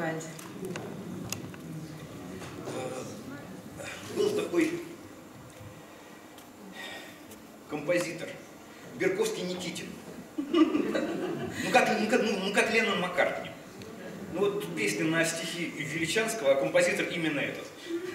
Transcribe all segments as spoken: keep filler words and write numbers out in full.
Вивальди. Был такой композитор Берковский Никитин. Ну как, ну, как, ну, ну, как Леннон Маккартни. Ну вот песня на стихи Величанского, а композитор именно этот.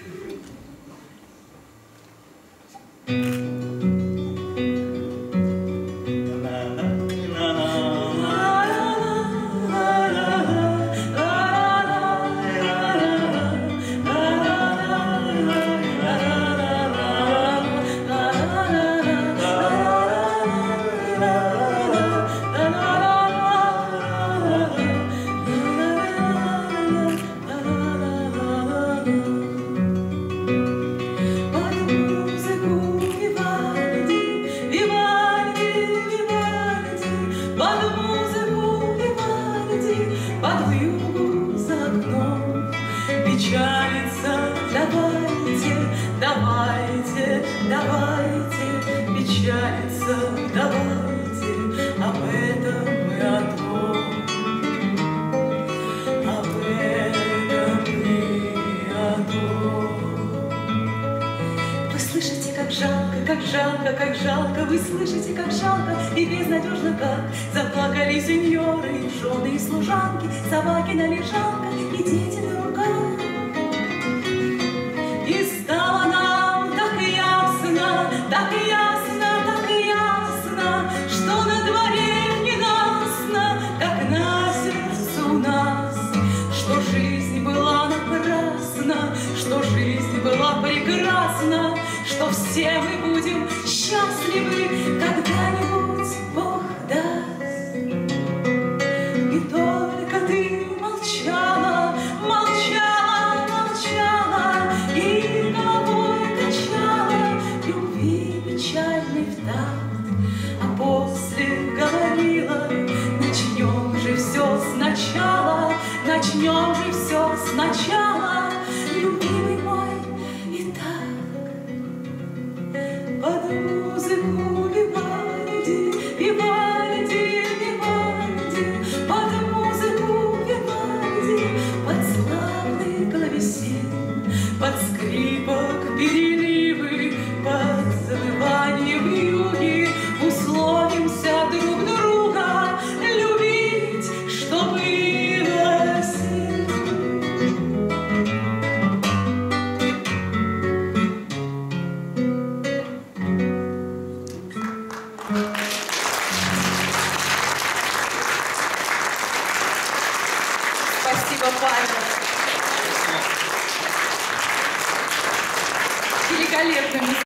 Печалится, давайте, давайте, давайте, печалится, давайте, об этом и о том, об этом и о том. Вы слышите, как жалко, как жалко, как жалко, вы слышите, как жалко и безнадежно как заплакали сеньоры, и жены, и служанки, собаки на лежанках и дети на руках. И стало нам так ясно, так ясно, так ясно, что на дворе ненастно, как на сердце у нас, что жизнь была напрасна, что жизнь была прекрасна, что все мы будем счастливы когда-нибудь, Бог даст. И только ты молчала, молчала, молчала, и головой качала любви печальной в такт, а после говорила: начнем же все сначала, начнем же все сначала, любимый мой, и так под музыку Вивальди, Вивальди, Вивальди, под музыку Вивальди, под славный клавесин, под скрипок переливы, под завывание вьюги условимся друг друга любить, что было сил. Спасибо, Павел. Великолепный.